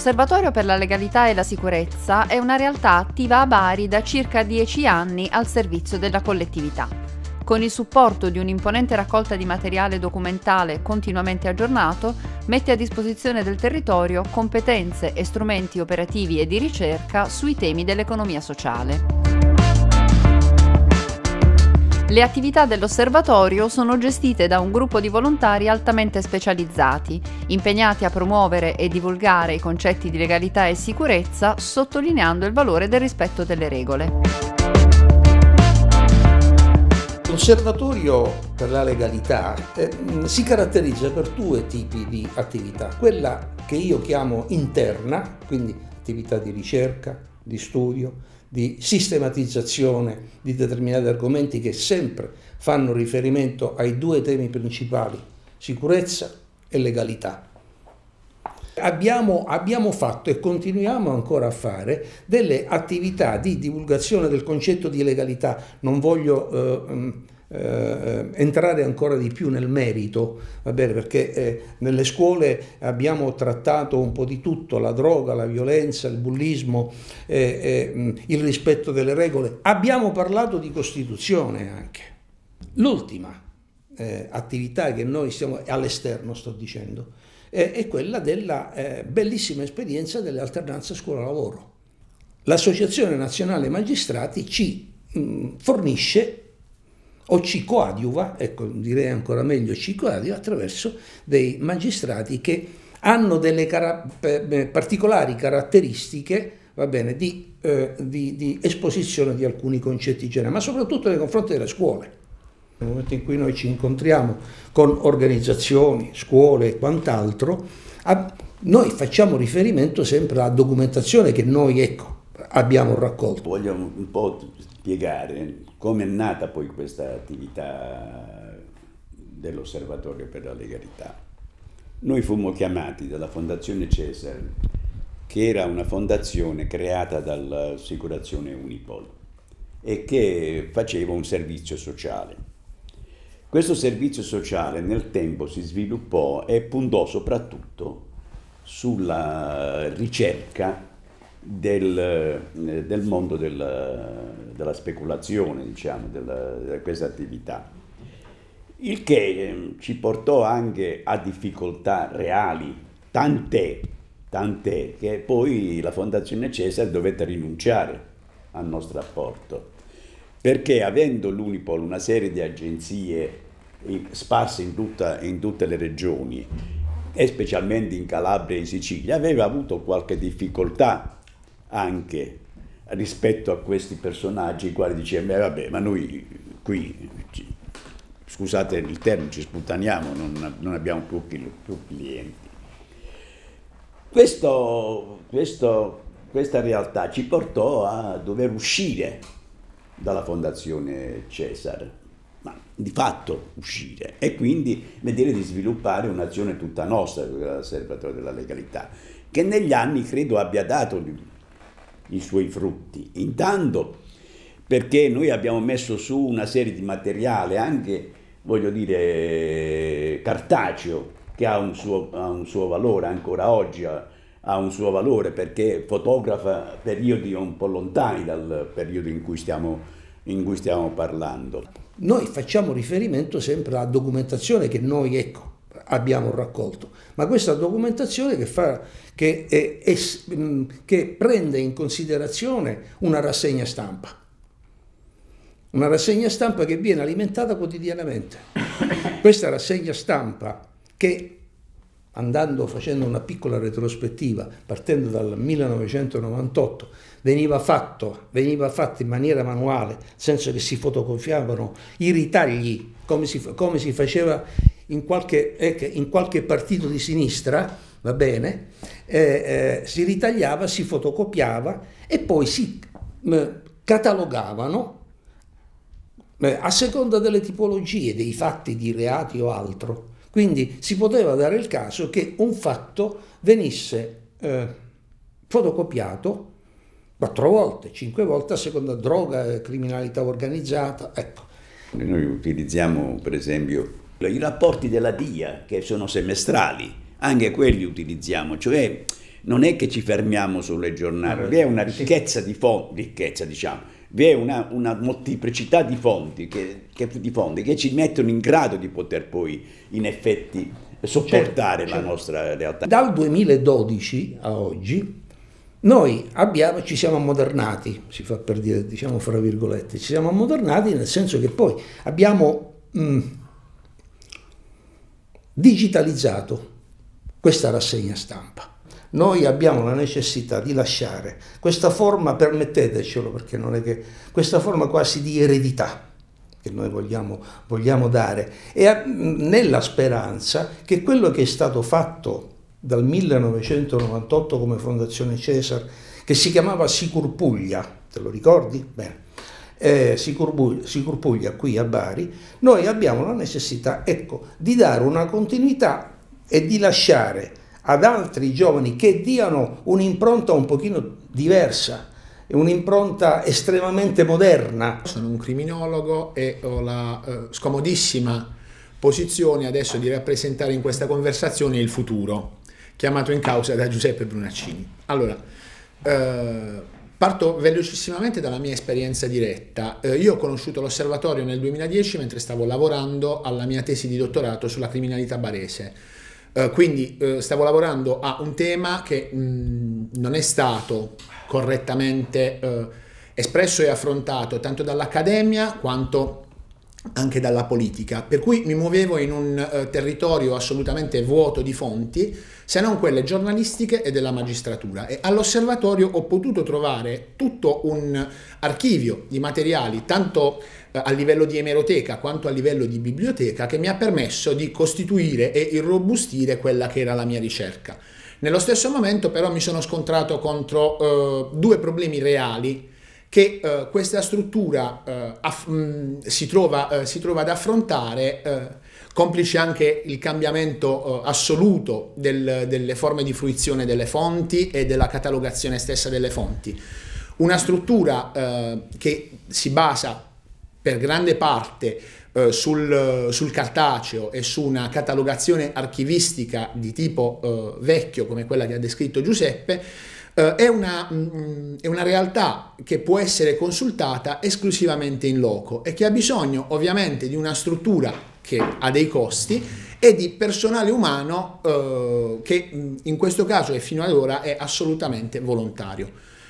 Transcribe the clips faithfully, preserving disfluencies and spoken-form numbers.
L'Osservatorio per la legalità e la sicurezza è una realtà attiva a Bari da circa dieci anni al servizio della collettività. Con il supporto di un'imponente raccolta di materiale documentale continuamente aggiornato, mette a disposizione del territorio competenze e strumenti operativi e di ricerca sui temi dell'economia sociale. Le attività dell'Osservatorio sono gestite da un gruppo di volontari altamente specializzati, impegnati a promuovere e divulgare i concetti di legalità e sicurezza, sottolineando il valore del rispetto delle regole. L'Osservatorio per la legalità eh, si caratterizza per due tipi di attività. Quella che io chiamo interna, quindi attività di ricerca, di studio, di sistematizzazione di determinati argomenti che sempre fanno riferimento ai due temi principali, sicurezza e legalità. Abbiamo, abbiamo fatto e continuiamo ancora a fare delle attività di divulgazione del concetto di legalità. Non voglio eh, eh, entrare ancora di più nel merito, va bene, perché eh, nelle scuole abbiamo trattato un po' di tutto: la droga, la violenza, il bullismo, eh, eh, il rispetto delle regole. Abbiamo parlato di Costituzione anche. L'ultima eh, attività che noi stiamo all'esterno, sto dicendo, è quella della eh, bellissima esperienza delle alternanze scuola-lavoro. L'Associazione Nazionale Magistrati ci mh, fornisce o ci coadiuva, ecco, direi ancora meglio, ci coadiuva attraverso dei magistrati che hanno delle cara particolari caratteristiche, va bene, di, eh, di, di esposizione di alcuni concetti generali, ma soprattutto nei confronti delle scuole. Nel momento in cui noi ci incontriamo con organizzazioni, scuole e quant'altro, noi facciamo riferimento sempre alla documentazione che noi, ecco, abbiamo raccolto. Voglio un po' spiegare come è nata poi questa attività dell'Osservatorio per la legalità. Noi fummo chiamati dalla Fondazione Cesar, che era una fondazione creata dall'assicurazione Unipol e che faceva un servizio sociale. Questo servizio sociale nel tempo si sviluppò e puntò soprattutto sulla ricerca del, del mondo del, della speculazione, diciamo, della, di questa attività, il che ci portò anche a difficoltà reali, tant'è, tant'è che poi la Fondazione Cesar dovette rinunciare al nostro apporto, perché avendo l'Unipol una serie di agenzie sparse in, tutta, in tutte le regioni e specialmente in Calabria e in Sicilia, aveva avuto qualche difficoltà anche rispetto a questi personaggi, i quali dicevano: vabbè, ma noi qui, scusate il termine, ci sputtaniamo, non, non abbiamo più, più clienti. Questo, questo, questa realtà ci portò a dover uscire dalla Fondazione Cesar, ma di fatto uscire, e quindi vedere di sviluppare un'azione tutta nostra, l'Osservatorio della legalità, che negli anni credo abbia dato i suoi frutti. Intanto perché noi abbiamo messo su una serie di materiale, anche, voglio dire, cartaceo, che ha un suo, ha un suo valore ancora oggi, ha, ha un suo valore perché fotografa periodi un po' lontani dal periodo in cui stiamo, in cui stiamo parlando. Noi facciamo riferimento sempre alla documentazione che noi, ecco, abbiamo raccolto, ma questa documentazione che, fa, che, è, è, che prende in considerazione una rassegna stampa, una rassegna stampa che viene alimentata quotidianamente. Questa rassegna stampa che, andando facendo una piccola retrospettiva, partendo dal millenovecentonovantotto, veniva fatto, veniva fatto in maniera manuale, nel senso che si fotocopiavano i ritagli, come si, come si faceva in qualche, eh, in qualche partito di sinistra, va bene, eh, eh, si ritagliava, si fotocopiava e poi si eh, catalogavano eh, a seconda delle tipologie, dei fatti di reati o altro. Quindi si poteva dare il caso che un fatto venisse eh, fotocopiato quattro volte, cinque volte a seconda droga, criminalità organizzata, ecco. Noi utilizziamo per esempio i rapporti della D I A che sono semestrali, anche quelli utilizziamo, cioè non è che ci fermiamo sulle giornate, vi è una ricchezza di fonti, ricchezza diciamo, vi è una, una molteplicità di fonti che, che, di fonti che ci mettono in grado di poter poi in effetti sopportare certo, la certo. nostra realtà. Dal duemiladodici a oggi noi abbiamo, ci siamo ammodernati, si fa per dire, diciamo fra virgolette, ci siamo ammodernati nel senso che poi abbiamo mh, digitalizzato questa rassegna stampa. Noi abbiamo la necessità di lasciare questa forma, permettetecelo perché non è che, questa forma quasi di eredità che noi vogliamo, vogliamo dare, e a, nella speranza che quello che è stato fatto dal millenovecentonovantotto come Fondazione Cesar, che si chiamava Sicur Puglia, te lo ricordi? Bene. Eh, Sicur, Sicur Puglia qui a Bari, noi abbiamo la necessità, ecco, di dare una continuità e di lasciare ad altri giovani che diano un'impronta un pochino diversa, un'impronta estremamente moderna. Sono un criminologo e ho la eh, scomodissima posizione adesso di rappresentare in questa conversazione il futuro, chiamato in causa da Giuseppe Brunaccini. Allora, eh, parto velocissimamente dalla mia esperienza diretta. Eh, io ho conosciuto l'Osservatorio nel duemiladieci mentre stavo lavorando alla mia tesi di dottorato sulla criminalità barese. Uh, quindi uh, stavo lavorando a un tema che mh, non è stato correttamente uh, espresso e affrontato tanto dall'accademia quanto anche dalla politica, per cui mi muovevo in un uh, territorio assolutamente vuoto di fonti, se non quelle giornalistiche e della magistratura, e all'osservatorio ho potuto trovare tutto un archivio di materiali, tanto uh, a livello di emeroteca quanto a livello di biblioteca, che mi ha permesso di costituire e irrobustire quella che era la mia ricerca. Nello stesso momento però mi sono scontrato contro uh, due problemi reali che uh, questa struttura uh, aff- mh, si, trova, uh, si trova ad affrontare, uh, complice anche il cambiamento uh, assoluto del, delle forme di fruizione delle fonti e della catalogazione stessa delle fonti. Una struttura uh, che si basa per grande parte uh, sul, sul cartaceo e su una catalogazione archivistica di tipo uh, vecchio, come quella che ha descritto Giuseppe, Uh, è, una, mh, è una realtà che può essere consultata esclusivamente in loco e che ha bisogno ovviamente di una struttura che ha dei costi e di personale umano uh, che mh, in questo caso e fino ad ora è assolutamente volontario.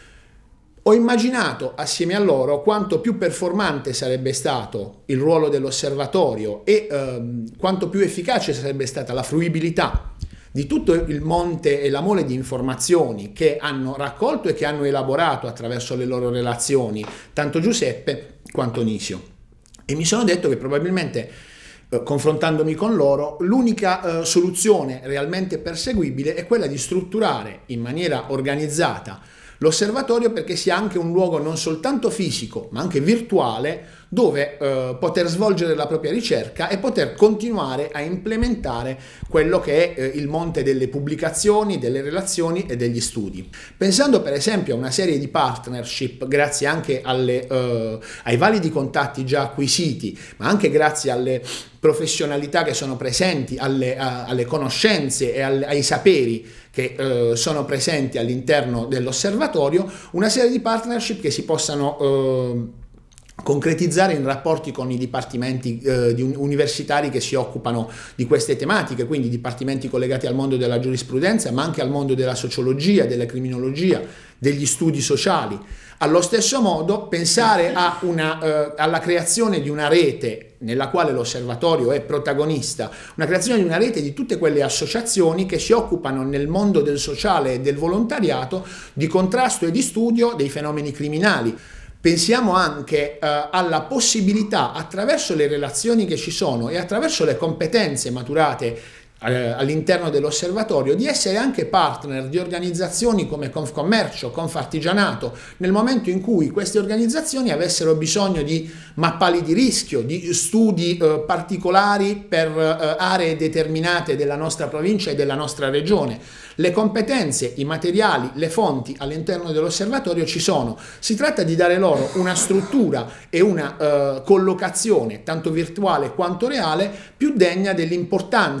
Ho immaginato assieme a loro quanto più performante sarebbe stato il ruolo dell'osservatorio e uh, quanto più efficace sarebbe stata la fruibilità di tutto il monte e la mole di informazioni che hanno raccolto e che hanno elaborato attraverso le loro relazioni, tanto Giuseppe quanto Nisio. E mi sono detto che probabilmente, eh, confrontandomi con loro, l'unica eh, soluzione realmente perseguibile è quella di strutturare in maniera organizzata l'osservatorio perché sia anche un luogo non soltanto fisico, ma anche virtuale, dove eh, poter svolgere la propria ricerca e poter continuare a implementare quello che è eh, il monte delle pubblicazioni, delle relazioni e degli studi. Pensando per esempio a una serie di partnership, grazie anche alle, eh, ai validi contatti già acquisiti, ma anche grazie alle professionalità che sono presenti, alle, a, alle conoscenze e al, ai saperi che eh, sono presenti all'interno dell'osservatorio, una serie di partnership che si possano eh, concretizzare in rapporti con i dipartimenti eh, di un, universitari che si occupano di queste tematiche, quindi dipartimenti collegati al mondo della giurisprudenza, ma anche al mondo della sociologia, della criminologia, degli studi sociali. Allo stesso modo pensare a una, eh, alla creazione di una rete nella quale l'osservatorio è protagonista, una creazione di una rete di tutte quelle associazioni che si occupano nel mondo del sociale e del volontariato di contrasto e di studio dei fenomeni criminali. Pensiamo anche eh, alla possibilità, attraverso le relazioni che ci sono e attraverso le competenze maturate all'interno dell'osservatorio, di essere anche partner di organizzazioni come Confcommercio, Confartigianato, nel momento in cui queste organizzazioni avessero bisogno di mappali di rischio, di studi eh, particolari per eh, aree determinate della nostra provincia e della nostra regione. Le competenze, i materiali, le fonti all'interno dell'osservatorio ci sono. Si tratta di dare loro una struttura e una eh, collocazione, tanto virtuale quanto reale, più degna dell'importanza e del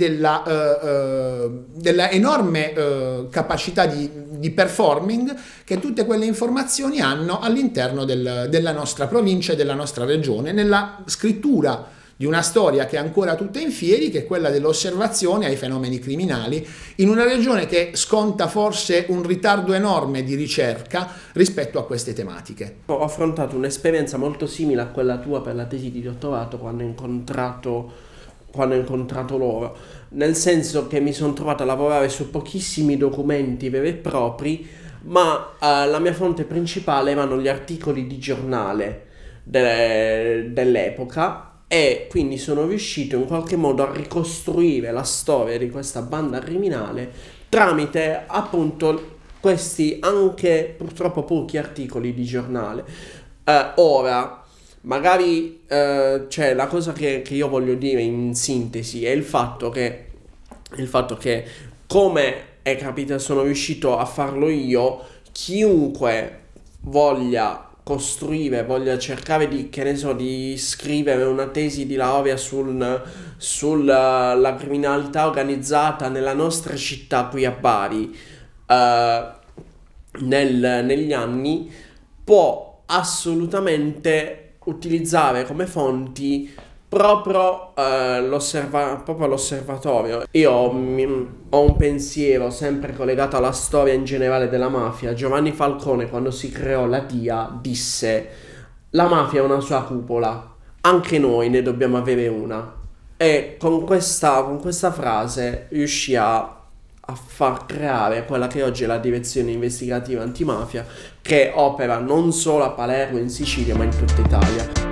della, eh, eh, della enorme eh, capacità di, di performing che tutte quelle informazioni hanno all'interno del, della nostra provincia e della nostra regione, nella scrittura di una storia che è ancora tutta in fieri, che è quella dell'osservazione ai fenomeni criminali, in una regione che sconta forse un ritardo enorme di ricerca rispetto a queste tematiche. Ho affrontato un'esperienza molto simile a quella tua per la tesi di dottorato quando ho incontrato, quando ho incontrato loro, nel senso che mi sono trovato a lavorare su pochissimi documenti veri e propri, ma eh, la mia fonte principale erano gli articoli di giornale de- dell'epoca, e quindi sono riuscito in qualche modo a ricostruire la storia di questa banda criminale tramite appunto questi anche purtroppo pochi articoli di giornale. Eh, ora, magari eh, cioè la cosa che, che io voglio dire in sintesi è il fatto che, il fatto che come è capitato, sono riuscito a farlo io, chiunque voglia costruire, voglia cercare di, che ne so, di scrivere una tesi di laurea sul, sulla la criminalità organizzata nella nostra città qui a Bari eh, nel, negli anni, può assolutamente utilizzare come fonti proprio, eh, l'osserva- proprio l'osservatorio. Io mi, ho un pensiero sempre collegato alla storia in generale della mafia. Giovanni Falcone, quando si creò la D I A, disse: la mafia ha una sua cupola, anche noi ne dobbiamo avere una. E con questa, con questa frase riuscì a, a far creare quella che oggi è la direzione investigativa antimafia, che opera non solo a Palermo, in Sicilia, ma in tutta Italia.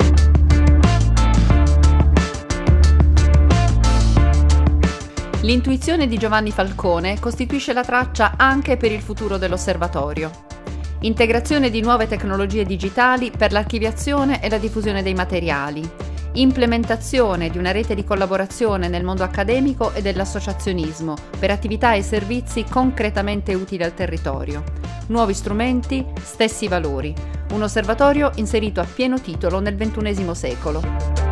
L'intuizione di Giovanni Falcone costituisce la traccia anche per il futuro dell'osservatorio. Integrazione di nuove tecnologie digitali per l'archiviazione e la diffusione dei materiali. Implementazione di una rete di collaborazione nel mondo accademico e dell'associazionismo per attività e servizi concretamente utili al territorio. Nuovi strumenti, stessi valori. Un osservatorio inserito a pieno titolo nel ventunesimo secolo.